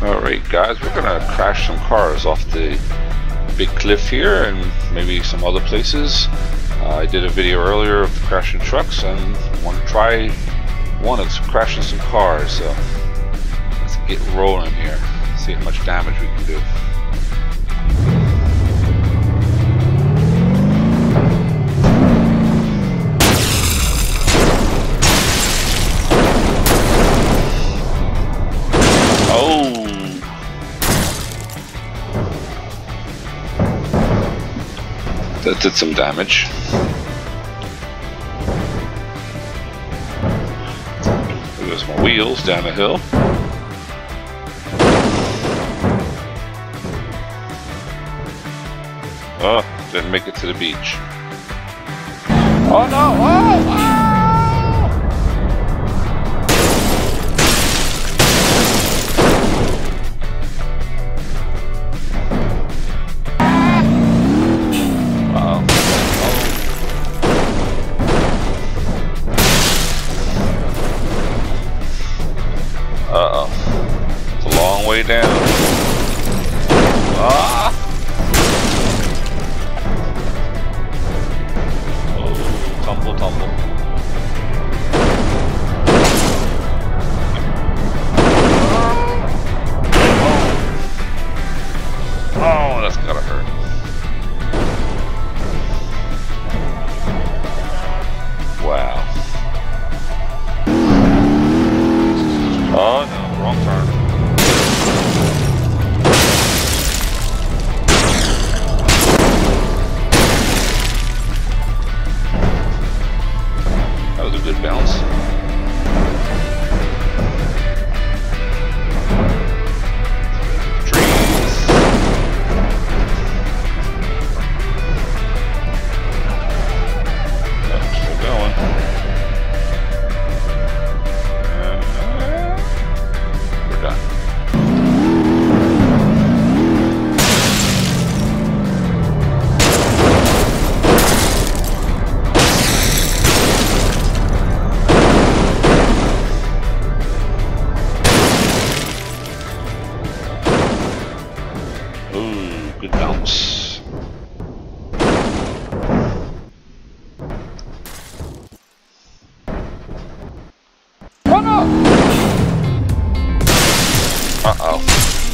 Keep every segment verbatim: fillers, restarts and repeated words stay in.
Alright guys, we're gonna crash some cars off the big cliff here and maybe some other places. Uh, I did a video earlier of crashing trucks and want to try one of crashing some cars, so let's get rolling here, see how much damage we can do. That did some damage. There's my wheels down the hill. Oh, didn't make it to the beach. Oh no! Oh! Oh! Uh-oh. It's a long way down. Ah! Oh, tumble, tumble. Oh, oh that's gotta hurt. Wow. Oh no, wrong turn. That was a good bounce. Trees. Oh, still going. Ooh, good bounce. Oh no! Uh-oh.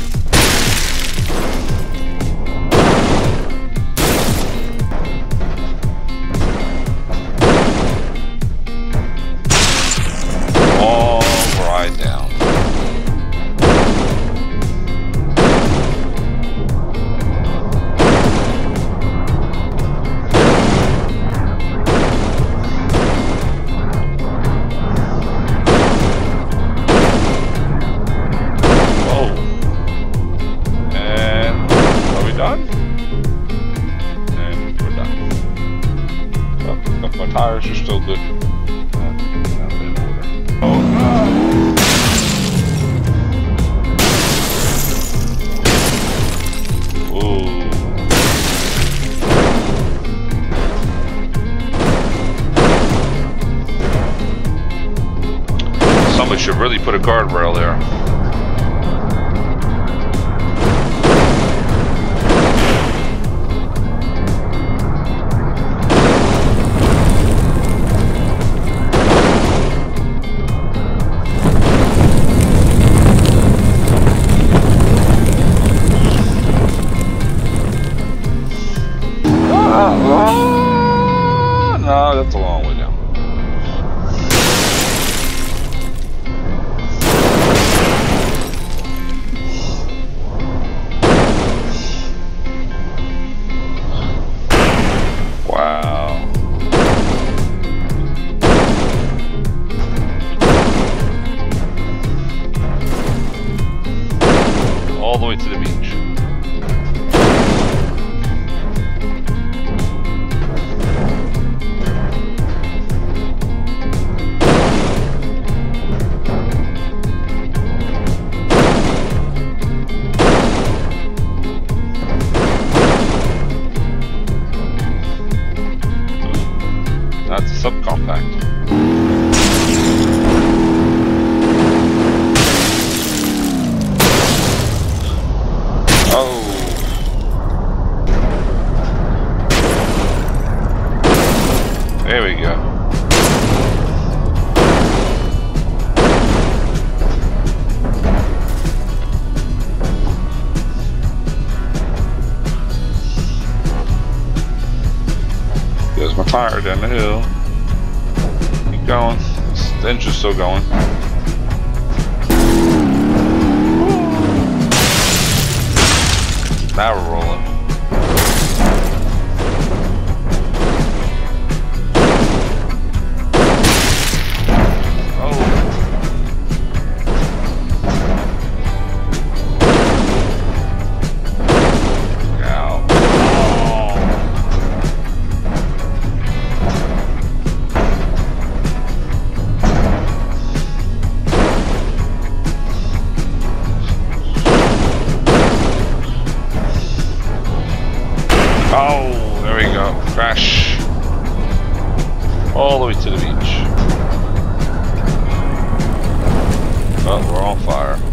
All right down. Done? And we're done. Oh, my tires are still good. Oh no! Ooh. Somebody should really put a guardrail there. Oh, no, that's a long way down. Wow. All the way to the beach. That's a subcompact. tire down the hill. Keep going. The engine's still going. Now we're rolling. Oh, there we go. Crash. All the way to the beach. Oh, we're on fire.